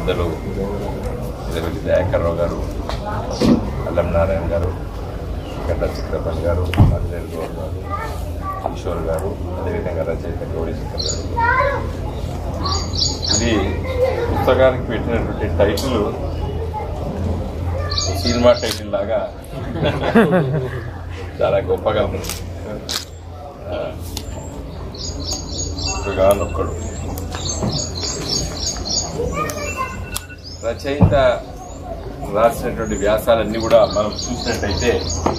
పెద్దలు ఎదగటి దయాకర్రావు గారు, అల్లం నారాయణ గారు, గడ్డ చక్రపాణి గారు, ఆంజనేయులు గౌడ్ గారు, కిషోర్ గారు, అదేవిధంగా రచయిత గౌరీశంకర్ గారు. ఇది పుస్తకానికి పెట్టినటువంటి టైటిల్ సినిమా టైటిల్ లాగా చాలా గొప్పగా ఉంది. ఒకగానొక్కడు రచయిత రాసినటువంటి వ్యాసాలన్నీ కూడా మనం చూసినట్టయితే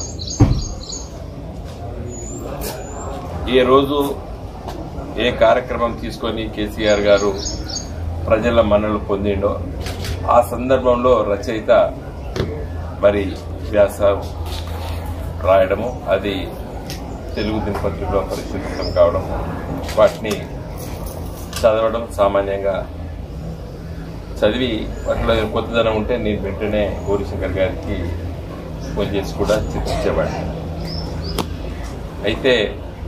ఏ రోజు ఏ కార్యక్రమం తీసుకొని కేసీఆర్ గారు ప్రజల మన్ననలు పొందిండో ఆ సందర్భంలో రచయిత మరి వ్యాసం రాయడము, అది తెలుగు దినపత్రికలో పరిశీలితం కావడం, వాటిని చదవడం, సామాన్యంగా చదివి వాటిలో కొత్తదనం ఉంటే నేను వెంటనే గౌరీశంకర్ గారికి ఫోన్ చేసి కూడా చర్చించేవాడిని. అయితే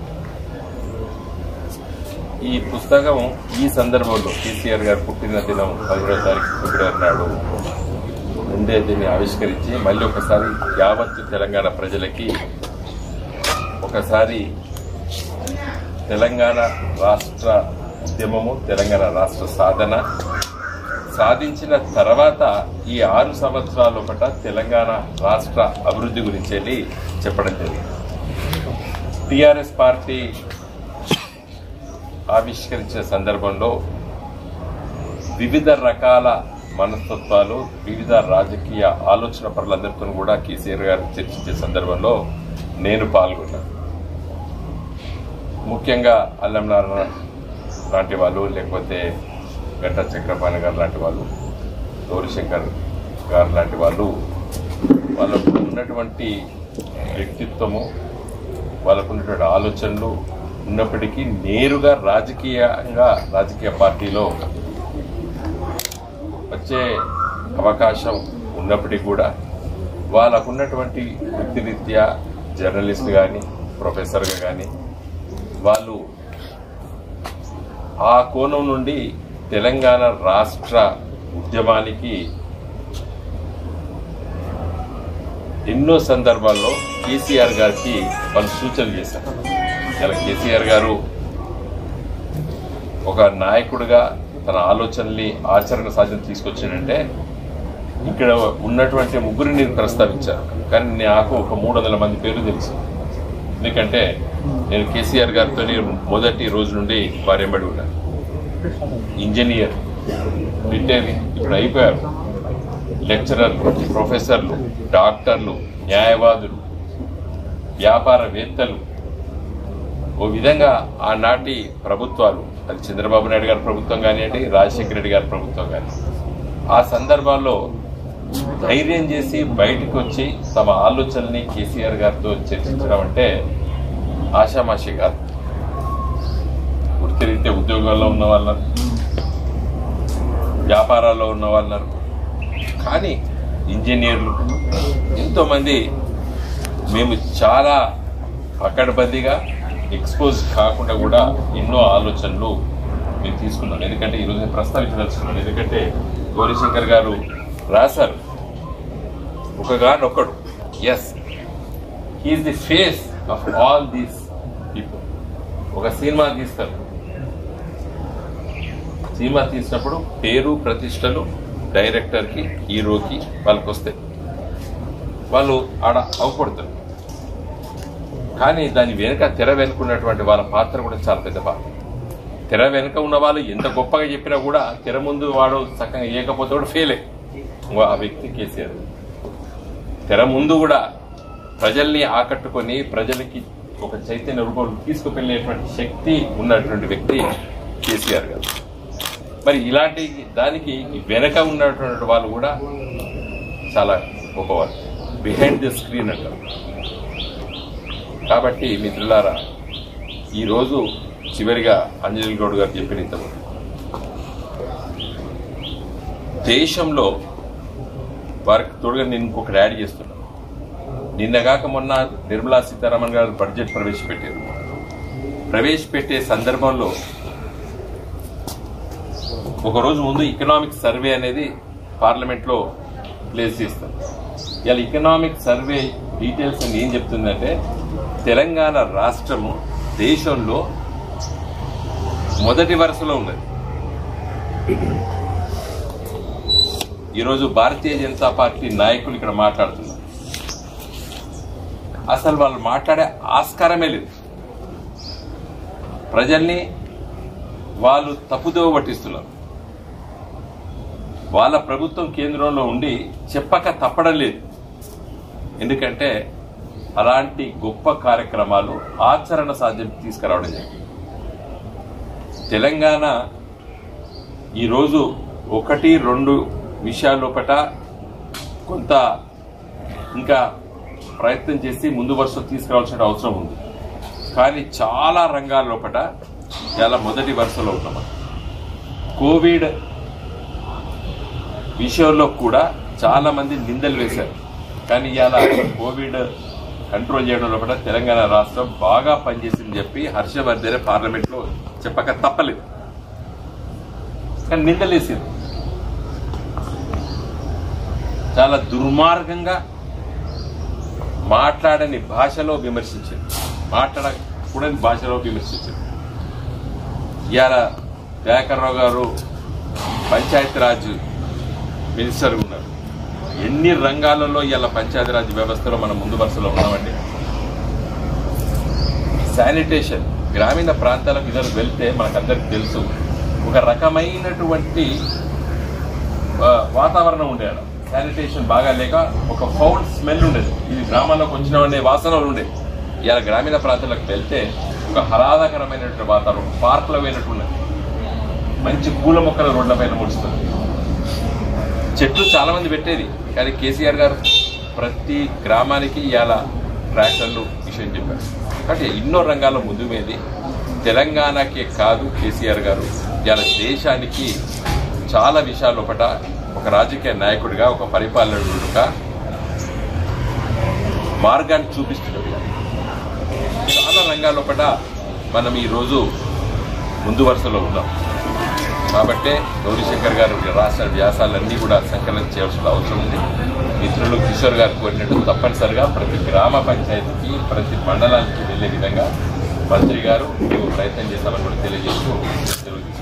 ఈ పుస్తకం ఈ సందర్భంలో కేసీఆర్ గారు పుట్టిన దినం 17వ తారీఖు ఫిబ్రవరి నాడు ముందే దీన్ని ఆవిష్కరించి మళ్ళీ ఒకసారి యావత్తు తెలంగాణ ప్రజలకి ఒకసారి తెలంగాణ రాష్ట్ర ఉద్యమము, తెలంగాణ రాష్ట్ర సాధన సాధించిన తర్వాత ఈ 6 సంవత్సరాల ఒకట తెలంగాణ రాష్ట్ర అభివృద్ధి గురించి వెళ్ళి చెప్పడం జరిగింది. టీఆర్ఎస్ పార్టీ ఆవిష్కరించిన సందర్భంలో వివిధ రకాల మనస్తత్వాలు, వివిధ రాజకీయ ఆలోచన పరులందరితో కూడా కేసీఆర్ గారు చర్చించే సందర్భంలో నేను పాల్గొన్నాను. ముఖ్యంగా అల్లం నారాయణ లాంటి వాళ్ళు, లేకపోతే గడ్డ చక్రపాణి గారు లాంటి వాళ్ళు, గౌరీశంకర్ గారు లాంటి వాళ్ళు, వాళ్ళకు ఉన్నటువంటి వ్యక్తిత్వము, వాళ్ళకు ఉన్నటువంటి ఆలోచనలు ఉన్నప్పటికీ నేరుగా రాజకీయ పార్టీలో వచ్చే అవకాశం ఉన్నప్పటికీ కూడా వాళ్ళకున్నటువంటి వృత్తిరీత్యా జర్నలిస్ట్ కానీ, ప్రొఫెసర్గా కానీ వాళ్ళు ఆ కోణం నుండి తెలంగాణ రాష్ట్ర ఉద్యమానికి ఎన్నో సందర్భాల్లో కేసీఆర్ గారికి వాళ్ళు సూచనలు చేశారు. ఇలా కేసీఆర్ గారు ఒక నాయకుడిగా తన ఆలోచనల్ని ఆచరణ సాధ్యం తీసుకొచ్చాడంటే ఇక్కడ ఉన్నటువంటి ముగ్గురిని నేను ప్రస్తావించాను, కానీ నాకు ఒక 300 మంది పేర్లు తెలుసు. ఎందుకంటే నేను కేసీఆర్ గారితో మొదటి రోజు నుండి వారెంబడి ఉన్నాను. ఇంజనీర్, రిటైర్ ఇప్పుడు అయిపోయారు, లెక్చరర్లు, ప్రొఫెసర్లు, డాక్టర్లు, న్యాయవాదులు, వ్యాపారవేత్తలు, ఓ విధంగా ఆనాటి ప్రభుత్వాలు, అది చంద్రబాబు నాయుడు గారి ప్రభుత్వం కానివ్వండి, రాజశేఖర రెడ్డి గారి ప్రభుత్వం కానీ, ఆ సందర్భాల్లో ధైర్యం చేసి బయటకు వచ్చి తమ ఆలోచనల్ని కేసీఆర్ గారితో చర్చించడం అంటే ఆషామాషి కాదు. వృత్తిరీత్యా ఉద్యోగాల్లో ఉన్న వాళ్ళన్నారు, వ్యాపారాల్లో ఉన్న వాళ్ళన్నారు, కానీ ఇంజనీర్లు ఎంతోమంది మేము చాలా పకడ్బందీగా ఎక్స్పోజ్ కాకుండా కూడా ఎన్నో ఆలోచనలు మేము తీసుకున్నాం. ఎందుకంటే ఈరోజు నేను ప్రస్తావించదలుచుకున్నాను. ఎందుకంటే గౌరీశంకర్ గారు రాశారు, ఒకగానొక్కడు, yes he is the face of all these people. ఒక సినిమా తీస్తారు, సినిమా తీసినప్పుడు పేరు ప్రతిష్టలు డైరెక్టర్కి, హీరోకి వాళ్ళకి వస్తాయి, వాళ్ళు ఆడ అవపడతారు. కానీ దాని వెనుక తెర వెనుకున్నటువంటి వాళ్ళ పాత్ర కూడా చాలా పెద్ద పాత్ర. తెర వెనుక ఉన్న వాళ్ళు ఎంత గొప్పగా చెప్పినా కూడా తెర ముందు వాడు చక్కగా ఏకపోతే కూడా ఫెయిల్ అయ్యి ఆ వ్యక్తి కేసీఆర్. తెర ముందు కూడా ప్రజల్ని ఆకట్టుకొని ప్రజలకి ఒక చైతన్య రూపంలో తీసుకువెళ్ళేటువంటి శక్తి ఉన్నటువంటి వ్యక్తి కేసీఆర్ గారు. మరి ఇలాంటి దానికి వెనక ఉన్నటువంటి వాళ్ళు కూడా చాలా గొప్పవారు, బిహైండ్ ది స్క్రీన్ అంటారు. కాబట్టి మిత్రులారా, ఈరోజు చివరిగా ఆంజనేయులు గౌడ్ గారు చెప్పిన ఇంతకు దేశంలో వారికి తోడుగా నేను ఇంకొకటి యాడ్ చేస్తున్నాను. నిన్నగాక మొన్న నిర్మలా సీతారామన్ గారు బడ్జెట్ ప్రవేశపెట్టారు. ప్రవేశపెట్టే సందర్భంలో ఒకరోజు ముందు ఎకనామిక్ సర్వే అనేది పార్లమెంట్లో ప్లేస్ చేస్తారు. ఇలా ఎకనామిక్ సర్వే డీటెయిల్స్ అని ఏం చెప్తుందంటే తెలంగాణ రాష్ట్రము దేశంలో మొదటి వరుసలో ఉన్నది. ఈరోజు భారతీయ జనతా పార్టీ నాయకులు ఇక్కడ మాట్లాడుతున్నారు. అసలు వాళ్ళు మాట్లాడే ఆస్కారమే లేదు. ప్రజల్ని వాళ్ళు తప్పుదోవ పట్టిస్తున్నారు. వాళ్ళ ప్రభుత్వం కేంద్రంలో ఉండి చెప్పక తప్పడం లేదు. ఎందుకంటే అలాంటి గొప్ప కార్యక్రమాలు ఆచరణ సాధ్యం తీసుకురావడం జరిగింది. తెలంగాణ ఈరోజు 1-2 విషయాల లోపట కొంత ఇంకా ప్రయత్నం చేసి ముందు వరుస తీసుకురావాల్సిన అవసరం ఉంది. కానీ చాలా రంగాల లోపట చాలా మొదటి వరుసలో ఉన్నాం. కోవిడ్ విషయంలో కూడా చాలా మంది నిందలు వేశారు. కానీ ఇవాళ కోవిడ్ కంట్రోల్ చేయడం లోపల తెలంగాణ రాష్ట్రం బాగా పనిచేసిందని చెప్పి హర్షవర్ధన్ పార్లమెంట్లో చెప్పక తప్పలేదు. కానీ నిందలేసింది. చాలా దుర్మార్గంగా మాట్లాడని భాషలో విమర్శించారు. మాట్లాడకూడని భాషలో విమర్శించారు. ఇవాళ దయాకర్రావు గారు పంచాయతీరాజ్ మినిస్టర్ ఉన్నారు. ఎన్ని రంగాలలో ఇవాళ పంచాయతీరాజ్ వ్యవస్థలో మనం ముందు వరుసలో ఉన్నామండి. శానిటేషన్ గ్రామీణ ప్రాంతాలకు ఇద్దరు వెళ్తే మనకందరికి తెలుసు ఒక రకమైనటువంటి వాతావరణం ఉండేది. శానిటేషన్ బాగా లేక ఒక ఫౌల్ స్మెల్ ఉండేది. ఇది గ్రామాల్లోకి వచ్చిన వాసనలు ఉండేది. ఇలా గ్రామీణ ప్రాంతాలకు వెళ్తే ఒక ఆహ్లాదకరమైనటువంటి వాతావరణం, పార్కులో పోయినట్టున్నది. మంచి పూల మొక్కలు రోడ్ల పైన ముడుస్తుంది. చెట్లు చాలా మంది పెట్టేది. కానీ కేసీఆర్ గారు ప్రతి గ్రామానికి ఇవాళ ట్రాక్టర్లు విషయం చెప్పారు. కాబట్టి ఎన్నో రంగాల్లో ముందు మీద తెలంగాణకే కాదు కేసీఆర్ గారు ఇవాళ దేశానికి చాలా విషయాల లోపల ఒక రాజకీయ నాయకుడిగా, ఒక పరిపాలకుడిగా మార్గాన్ని చూపిస్తున్నారు. చాలా రంగాల లోపల మనం ఈరోజు ముందు వరుసలో ఉన్నాం. కాబట్టే గౌరీశంకర్ గారు రాసిన వ్యాసాలన్నీ కూడా సంకలనం చేయాల్సిన అవసరం ఉంది. మిత్రులు కిషోర్ గారు కోరినట్టు తప్పనిసరిగా ప్రతి గ్రామ పంచాయతీకి, ప్రతి మండలానికి వెళ్లే విధంగా మంత్రి గారు ప్రయత్నం చేస్తామని కూడా తెలియజేస్తూ